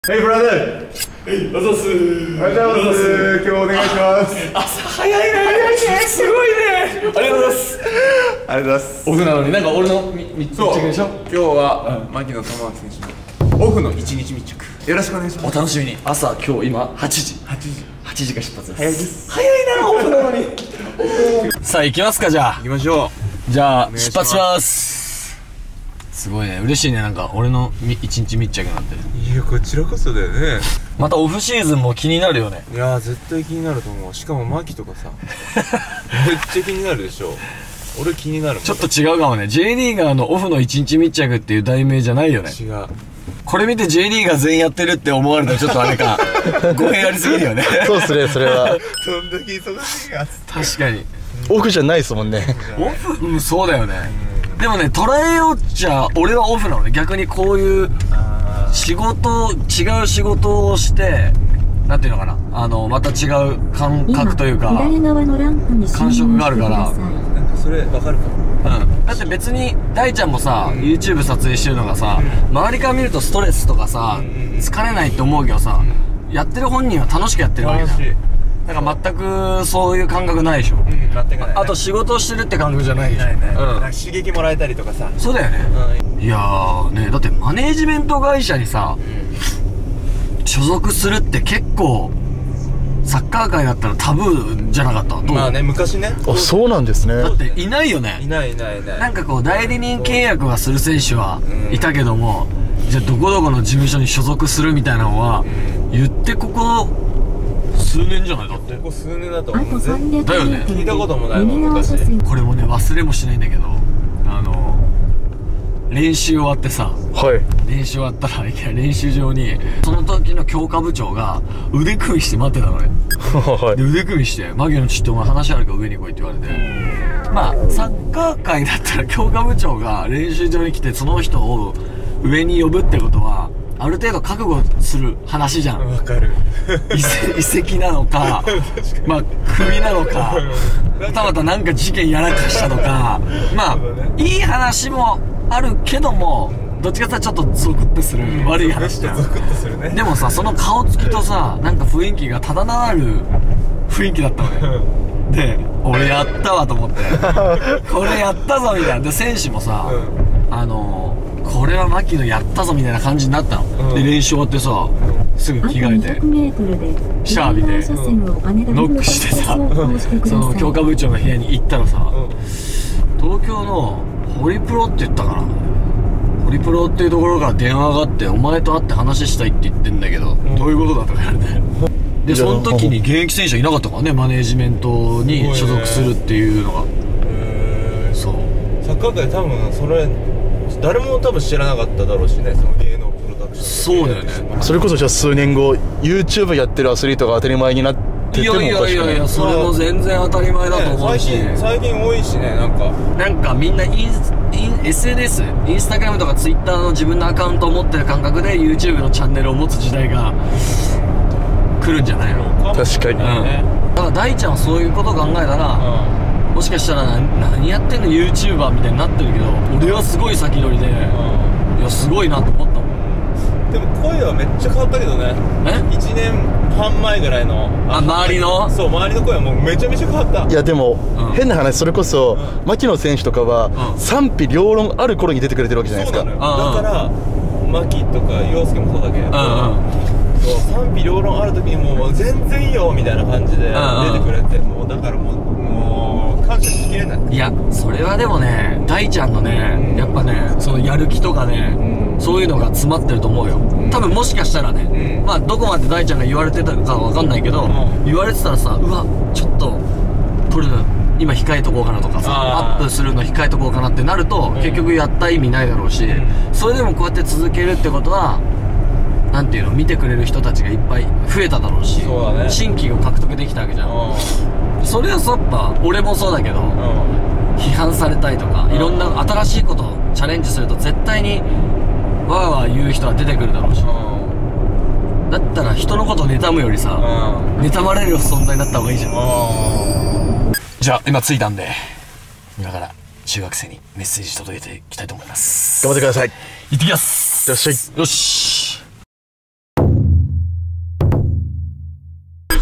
Hey brother! おざす。 おはようございます。今日お願いします。 朝早いね。すごいね。ありがとうございます。 ありがとうございます。 オフなのになんか俺の密着でしょ。 今日は牧野智章選手のオフの一日密着。よろしくお願いします。 お楽しみに。朝今日今8時。8時が出発です。早いです。早いなオフなのに。さあ行きますかじゃあ。 行きましょう。じゃあ出発します。すごいね、嬉しいね、なんか俺の一日密着なんて。 いや、こちらこそだよね。 またオフシーズンも気になるよね。 いやー、絶対気になると思う。しかも牧とかさめっちゃ気になるでしょ。俺気になるもん。 ちょっと違うかもね。 J リーガーのオフの一日密着っていう題名じゃないよね。 違う。 これ見て J リーガー全員やってるって思われたらちょっとあれか語弊ありすぎるよね。 そうっすね、それは。 どんだけ忙しいやつ。 確かにオフじゃないですもんね。 オフ、うん、そうだよね。でもね、捉えようっちゃ俺はオフなのね。逆にこういう仕事、違う仕事をしてなんていうのかな、また違う感覚というか感触があるから、 なんかそれ分かるかも。 うん、だって別に大ちゃんもさ、YouTube 撮影してるのがさ、周りから見るとストレスとかさ、疲れないって思うけどさ、やってる本人は楽しくやってるわけじゃん。だから全くそういう感覚ないでしょ。 全くない。 あと仕事をしてるって感覚じゃないでしょ。 刺激もらえたりとかさ。 そうだよね。いやーね、だってマネージメント会社にさ所属するって結構サッカー界だったらタブーじゃなかった？ まあね、昔ね。 あ、そうなんですね。 だっていないよね。 いないいないいない。 なんかこう代理人契約はする選手はいたけども、じゃあどこどこの事務所に所属するみたいなのは言ってここ数年じゃない？だってここ数年だと思う。 だよね。 聞いたこともないもん昔。 これもね忘れもしないんだけど、練習終わってさ、練習終わったらいきなり練習場にその時の強化部長が腕組みして待ってたのね。で腕組みして「牧野ちょっとお前話あるから上に来い」って言われて、まあサッカー界だったら強化部長が練習場に来てその人を上に呼ぶってことはある程度覚悟する話じゃん。 わかる。 移籍なのかまあクビなのか、またまたなんか事件やらかしたとか、まあいい話もあるけどもどっちかっていうとちょっとゾクッとする悪い話じゃん。 ゾクッとするね。 でもさ、その顔つきとさなんか雰囲気がただなる雰囲気だったのね。で俺やったわと思ってこれやったぞみたいな。で選手もさ、これは牧野やったぞみたいな感じになったの。で練習終わってさすぐ着替えてシャワー浴びてノックしてさその強化部長の部屋に行ったらさ、東京のホリプロって言ったかな、ホリプロっていうところから電話があって「お前と会って話したい」って言ってんだけど、どういうことだとか言われて、でその時に現役選手はいなかったからね、マネージメントに所属するっていうのが。そう、 サッカー界多分それ誰も多分知らなかっただろうしね、その芸能プロダクション。 そうだよね。 それこそじゃあ数年後 YouTube やってるアスリートが当たり前になっててもおかしくない。 いやそれも全然当たり前だと思うし、 最近多いしね。 なんかみんなSNS、インスタグラムとかツイッターの自分のアカウントを持ってる感覚で YouTube のチャンネルを持つ時代が来るんじゃないの？ 確かに、 だから大ちゃんはそういうことを考えたら、もしかしたら何やってんの YouTuber みたいになってるけど、俺はすごい先取りで、いやすごいなと思ったもん。 でも声はめっちゃ変わったけどね。1年半前ぐらいの周りの周りの声はもうめちゃめちゃ変わった。いやでも、変な話、それこそ、牧野選手とかは、賛否両論ある頃に出てくれてるわけじゃないですか。 だから牧とか陽介もそうだけど、賛否両論ある時にもう全然いいよみたいな感じで出てくれて、もうだからもう感謝しきれない。 いやそれはでもね、大ちゃんのね、やっぱねそのやる気とかね、そういうのが詰まってると思うよ。多分もしかしたらね、まあどこまで大ちゃんが言われてたかわかんないけど、言われてたらさ、うわちょっと撮るの今控えとこうかなとかさ、アップするの控えとこうかなってなると、結局やった意味ないだろうし、それでもこうやって続けるってことはなんていうの、見てくれる人たちがいっぱい増えただろうし、新規を獲得できたわけじゃん。それはやっぱ俺もそうだけど、批判されたりとかいろんな新しいことをチャレンジすると絶対にわーわー言う人は出てくるだろうし、だったら人のことを妬むよりさ、妬まれる存在になった方がいいじゃん。じゃあ今着いたんで今から中学生にメッセージ届けていきたいと思います。 頑張ってください。 行ってきます。 いらっしゃい。 よし。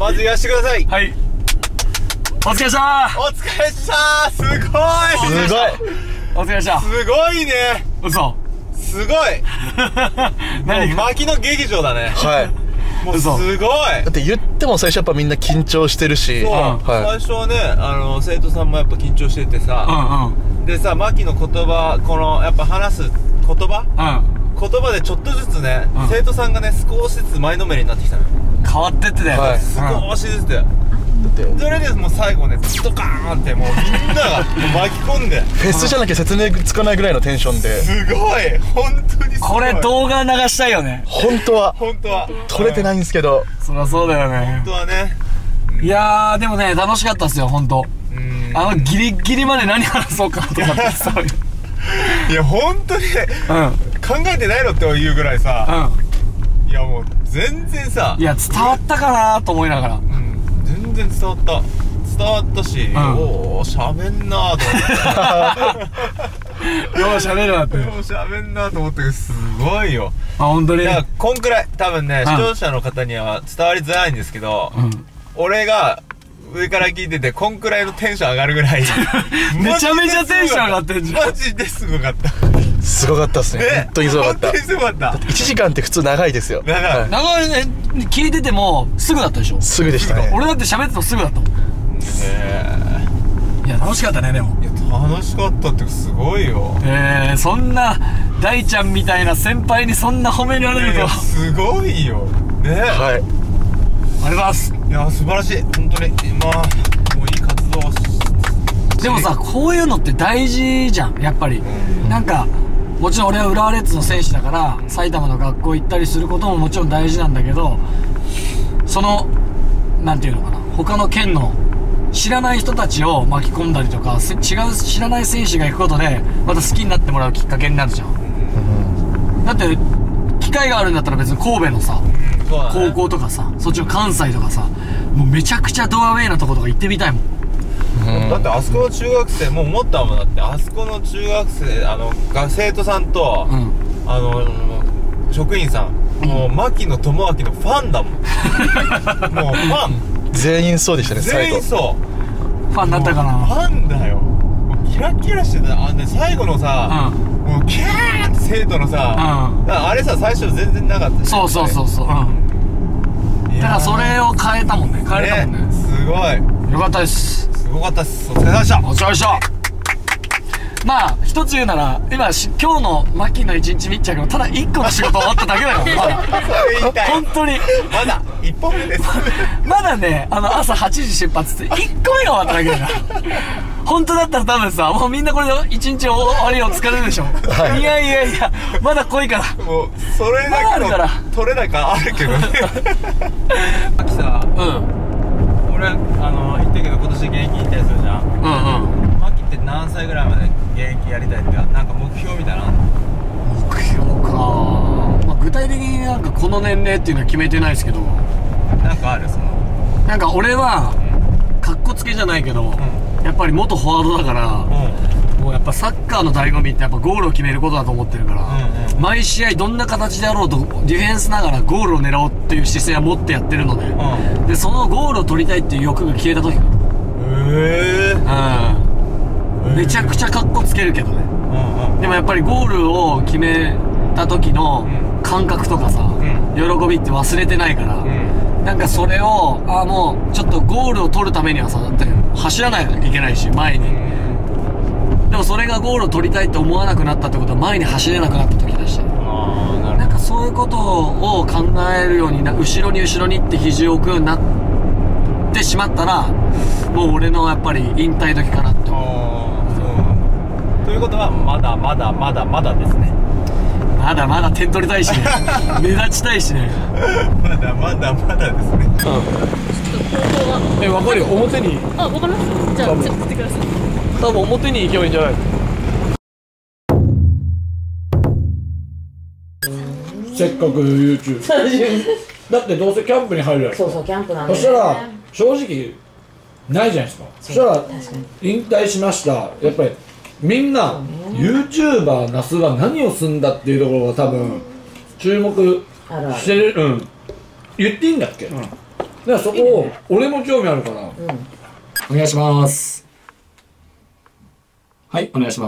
まず言わしてください。 はい、お疲れしたー。 お疲れしたー。すごい。 すごい。 お疲れした。 すごいね。 嘘。 すごい。もう牧野劇場だね。 はい。 もうすごい。 だって言っても最初やっぱみんな緊張してるし。 そう、最初はね、生徒さんもやっぱ緊張しててさ、でさ、牧の言葉、このやっぱ話す言葉、言葉でちょっとずつね、生徒さんがね、少しずつ前のめりになってきたのよ。 変わってってたよ。 少しずつ。それでもう最後ね、ドカーンってもうみんなが巻き込んで、 フェスじゃなきゃ説明つかないぐらいのテンションで。 すごい、本当にすごい。 これ動画流したいよね。 本当は撮れてないんですけど。 そりゃそうだよね。 本当はね。 いやーでもね、楽しかったっすよ、本当。ギリギリまで何話そうかとかってさ。 いや本当にね、考えてないのっていうぐらいさ、いやもう全然さ、 いや伝わったかなと思いながら、 全然伝わったし、おお喋んなーと思ってよう喋るなって、 よう喋んなーと思って、すごいよ。 本当に。 いやこんくらい多分ね、視聴者の方には伝わりづらいんですけど、俺が上から聞いててこんくらいのテンション上がるぐらいめちゃめちゃテンション上がってんじゃん。 マジですごかった。 すごかったっすね。本当にすごかった。 本当にすごかった。 1時間って普通長いですよ。 長い。 長いね。聞いててもすぐだったでしょ。 すぐでしたね。 俺だって喋ってもすぐだったもん。いや楽しかったね。でもいや楽しかったってすごいよ。 そんな大ちゃんみたいな先輩にそんな褒められるとすごいよね。 あはい、 りがとうございます。 いや素晴らしい、本当に。まあもういい活動をでもさ、こういうのって大事じゃん、やっぱり。なんかもちろん俺は浦和レッズの選手だから埼玉の学校行ったりすることももちろん大事なんだけど、そのなんていうのかな、他の県の知らない人たちを巻き込んだりとか、違う知らない選手が行くことでまた好きになってもらうきっかけになるじゃん。だって機会があるんだったら別に神戸のさ、高校とかさ、そっちの関西とかさ、もうめちゃくちゃドアウェイなとことか行ってみたいもん。 だってあそこの中学生もう思ったもん。だってあそこの中学生生徒さんと、職員さん、もう牧野智章のファンだもん。もうファン全員そうでしたね。 全員そうファンだったかな。 ファンだよ。もうキラキラしてた。最後のさ、もうキャーって生徒のさ、あれさ最初全然なかったし。 そうそうそうそう。だからそれを変えたもんね。変えれたもんね。 すごいよかったです。 すごかったっす。お疲れ様でした。 お疲れでした。まあ一つ言うなら今日の牧野一日密着のただ1個の仕事終わっただけだよ。まだ本当にまだ1本目です。 まだね、朝8時出発って1個目が終わっただけだから本当だったら多分さ、もうみんなこれで1日終わりを疲れるでしょ。いやいやいや、まだ濃いから。 もうそれだけの取れ高あるけどね。秋さ、俺言ったけど今年現役引退するじゃん。牧って何歳ぐらいまで現役やりたいってなんか目標みたいな。 目標か、まあ、具体的になんかこの年齢っていうのは決めてないですけど、 なんかある、そのなんか俺はかっこつけじゃないけど、やっぱり元フォワードだから、もうやっぱサッカーの醍醐味ってやっぱゴールを決めることだと思ってるから、毎試合どんな形であろうとディフェンスながらゴールを狙おうっていう姿勢は持ってやってるので、でそのゴールを取りたいっていう欲が消えた時かな。めちゃくちゃかっこつけるけどね。でもやっぱりゴールを決めた時の感覚とかさ、喜びって忘れてないから、なんかそれをもうちょっとゴールを取るためにはさ、だって走らないといけないし前に、でもそれがゴールを取りたいって思わなくなったってことは前に走れなくなった時だし、なんかそういうことを考えるように後ろにって肘を置くようになってしまったら、もう俺のやっぱり引退時かなって思う。 ということはまだまだまだまだですね。 まだまだ点取りたいしね。目立ちたいしね。 まだまだまだですね。 分かるよ、表に。 分かります。じゃあ振ってください。 多分表に行けばいいんじゃないの。せっかく YouTube だってどうせキャンプに入るやろ。 そうそうキャンプなんで、 そしたら正直ないじゃないですか。そしたら引退しました、やっぱりみんな YouTuber 那須は何をすんだっていうところが多分注目してる。言っていいんだっけ。 からそこを俺も興味あるから、お願いします。はい、お願いします。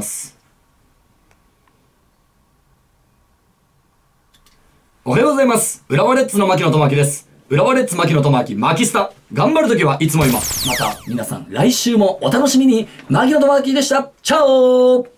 おはようございます。浦和レッズの牧野智明です。浦和レッズ牧野智明、マキスタ。頑張るときはいつも今。また、皆さん、来週もお楽しみに。牧野智明でした。チャオー。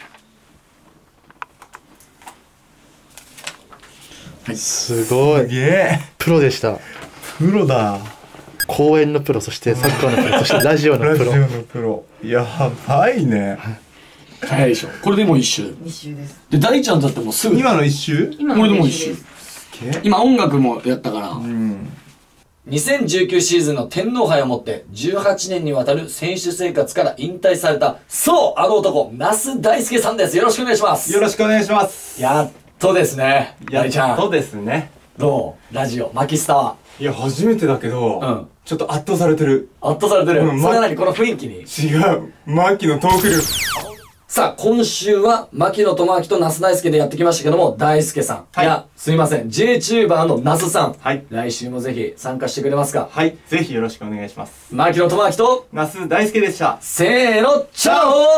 はい、すごい。 すげえ。 プロでした。 プロだ。 公演のプロ、そしてサッカーのプロ、そしてラジオのプロ。 ラジオのプロ。やばいね。 早いでしょ。これでもう一周。 一周です。 で、大ちゃんだってもうすぐ。 今の一周？ 今これでもう一周。今音楽もやったから。 2019シーズンの天皇杯をもって18年にわたる選手生活から引退された、そう、あの男、那須大輔さんです。よろしくお願いします。 よろしくお願いします。 やっとですね。大ちゃん。 そうですね。 どうラジオ、マキスタは。 いや、初めてだけど、ちょっと圧倒されてる。 圧倒されてる。それは何この雰囲気に。 違う。マキのトーク力。 さあ、今週は、牧野智明と那須大輔でやってきましたけども、大輔さん。はい。いや、すいません。JTuber の那須さん。はい。来週もぜひ参加してくれますか？ はい。ぜひよろしくお願いします。 牧野智明と、 那須大輔でした。 せーの、チャ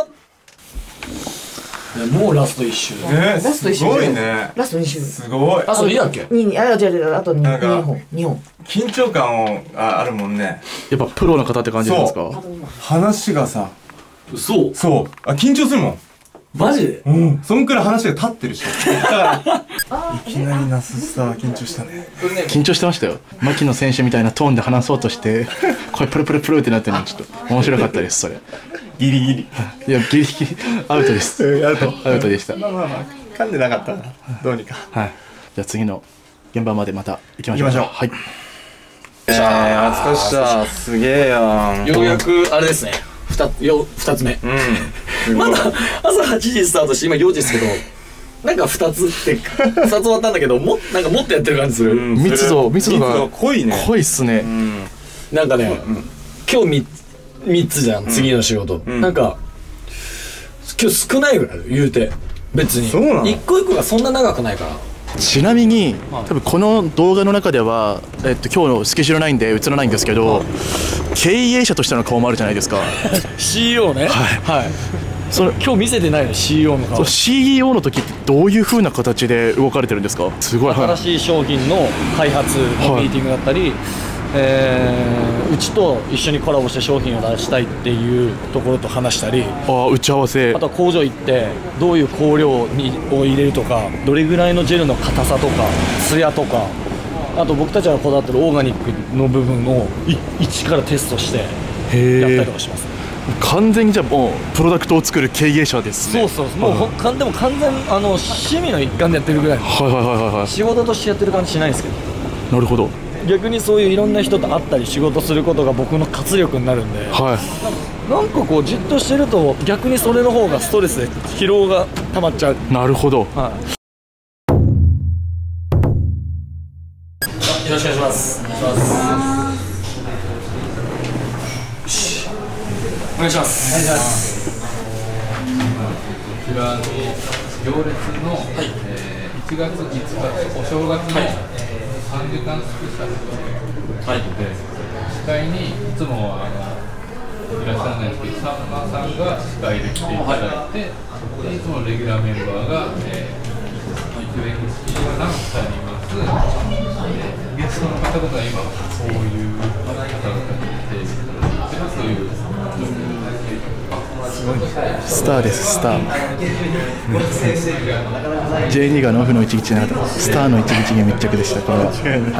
オ！もうラスト1周。 ラスト1周。すごいね。 ラスト2周。 すごい。 ラスト2だっけ？ 違う、あと2本。 緊張感あるもんね。 やっぱプロの方って感じなんですか？ 話がさ、 そう。 そう。緊張するもん。 マジで？ うん。そんくらい話が立ってるし。だから、いきなり那須さ、緊張したね。 緊張してましたよ。牧野選手みたいなトーンで話そうとして、これプルプルプルってなってるのちょっと面白かったです、それ。 ギリギリ。 いや、ギリギリ、アウトです。アウトでした。 まあ、噛んでなかったな。どうにか。 はい。じゃあ次の現場までまた行きましょう。はい。 お疲れした。すげえやん。 ようやく、あれですね。二つ目。まだ朝8時スタートして今4時ですけど、なんか2つ終わったんだけど、なんかもっとやってる感じする。 密度が濃いね。 濃いっすね。 なんかね、今日3つじゃん、次の仕事。なんか、今日少ないぐらい言うて。別に。 そうなの？ 一個一個がそんな長くないから。 ちなみに、多分この動画の中では、今日のスケジュール9で映らないんですけど、経営者としての顔もあるじゃないですか。 CEO ね。はい。今日見せてないの CEO の顔。 CEO の時ってどういう風な形で動かれてるんですか？すごい。 新しい商品の開発のミーティングだったり、うちと一緒にコラボして商品を出したいっていうところと話したり、 打ち合わせ。 あとは工場行ってどういう香料を入れるとか、どれぐらいのジェルの硬さとかツヤとか、あと僕たちがこだわってるオーガニックの部分を一からテストしてやったりとかします。 完全にじゃあもうプロダクトを作る経営者ですね。 そうもうでも完全趣味の一環でやってるぐらい。仕事としてやってる感じしないですけど。 なるほど。 逆にそういういろんな人と会ったり仕事することが僕の活力になるんで、なんかこうじっとしてると逆にそれの方がストレスで疲労が溜まっちゃう。 なるほど。 よろしくお願いします。お願いします。 こちらの行列の、1月5日お正月の3時間スペシャルということで、司会にいつもいらっしゃらないですけど、さんまさんが司会で来ていただいて、でいつもレギュラーメンバーが上口アナウンサーにいます。ゲストの方々は今そういう方々に来ていただいてますというスターです、スター。J2 がオフの一撃なかった。スターの一撃に密着でした。これは。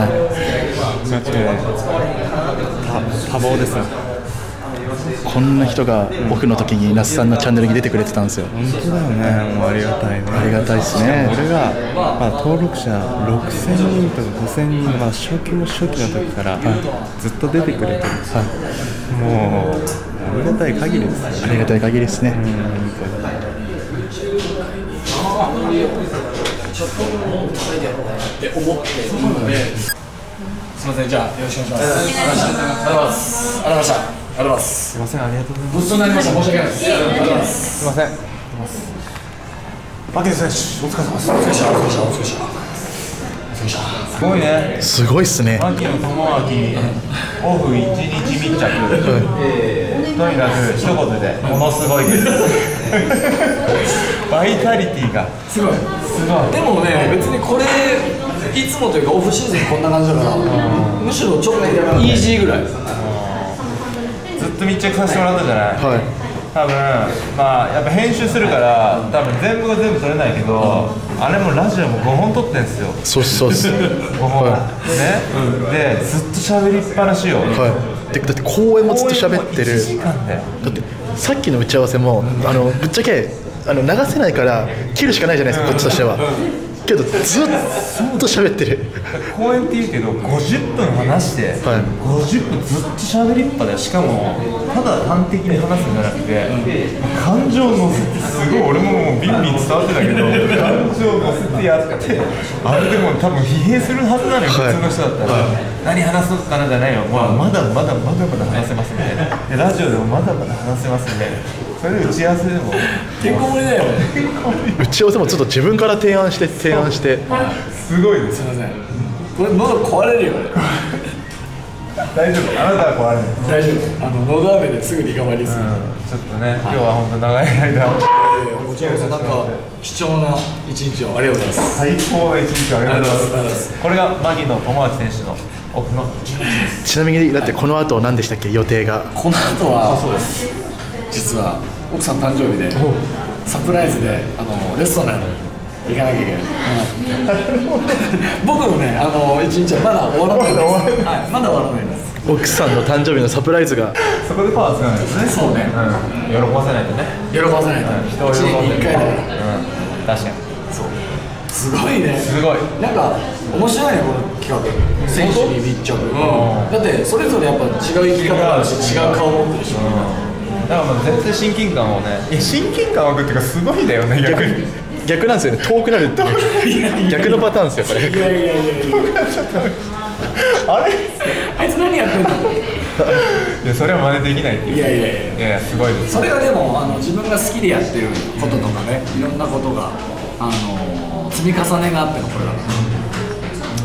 多忙ですね。 こんな人がオフの時に那須さんのチャンネルに出てくれてたんですよ。 本当だよね。もうありがたいね。 ありがたいですね。 俺が、登録者6000人とか5000人、初期の時からずっと出てくれてる。もうありがたい限りです。 ありがたい限りですね。 すみません、じゃあよろしくお願いします。ありがとうございます。ありがとうございました。ありがとうございます。 すみません、ありがとうございます。 ごちそうになりました。申し訳ないです。ありがとうございます。 すみません。牧野選手、お疲れ様です。 お疲れ様でした。お疲れ様でした。お疲れ様でした。 すごいね。 すごいっすね。 牧野智明オフ1日密着、とにかく一言でものすごいですバイタリティがすごい。でもね、別にこれいつもというかオフシーズンこんな感じだから、むしろちょっとイージーぐらい。 ずっと密着させてもらったじゃない。 はい。 多分まあやっぱ編集するから多分全部が全部撮れないけど、あれもラジオも5本撮ってんすよ。 そうっすそうっす。 5本、ね、でずっと喋りっぱなしよ。 はい。だって公演もずっと喋ってる。 1時間だよ。 だってさっきの打ち合わせもぶっちゃけ流せないから切るしかないじゃないですか、こっちとしては。けどずっと喋ってる。 公演って言うけど50分話して、 はい、 50分ずっと喋りっぱで、しかもただ端的に話すんじゃなくて、感情を乗せて、すごい俺ももうビンビン伝わってたけど、感情を乗せてやって、あれでも多分疲弊するはずなのよ、普通の人だったら。何話すかなじゃないよ、まだまだ話せますみたいな。でラジオでもまだまだ話せますみたいな。それで打ち合わせでも結構盛りだよ。 打ち合わせもちょっと自分から提案してすごいです。 すいません、これ喉壊れるよ。 大丈夫、あなたは壊れない。 大丈夫、喉飴ですぐリカバリーする。 ちょっとね、今日は本当長い間こちらこそなんか貴重な一日をありがとうございます。 最高な一日をありがとうございます。これが牧野智明選手のオフの。 ちなみにだってこの後何でしたっけ、予定が。 この後は実は奥さん誕生日でサプライズでレストランに行かなきゃいけない。僕のね一日はまだ終わらないです。はい、まだ終わらないです。 奥さんの誕生日のサプライズがそこでパワー使うんですね。 そうね、 喜ばせないとね。 喜ばせないと。 人を喜ばせ 1年に1回だから。 確かに。 そう。すごいね。 すごい。 なんか面白いね、この企画。選手に密着。だってそれぞれやっぱ違う生き方があるし、違う顔持ってるし。 だからもう絶対親近感をね。いや親近感湧くっていうかすごいだよね、逆に。 逆なんですよね、遠くなるっていう逆のパターンですよこれ。 いやあれあいつ何やってんの。 いやそれは真似できないっていう。いやすごいです。 それはでも自分が好きでやってることとかね、いろんなことが積み重ねがあってのこれだから。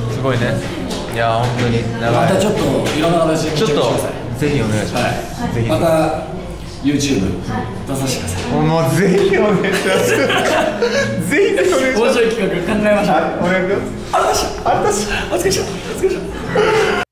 すごいね。いや本当に長い。 またちょっといろんな形でちょっとぜひお願いします。ぜひ。 また YouTube 出させてください。 もうぜひお願いします。ぜひお願いします。 面白い企画考えましょう。 お願いします。 ありがとうございました。お疲れ様でした。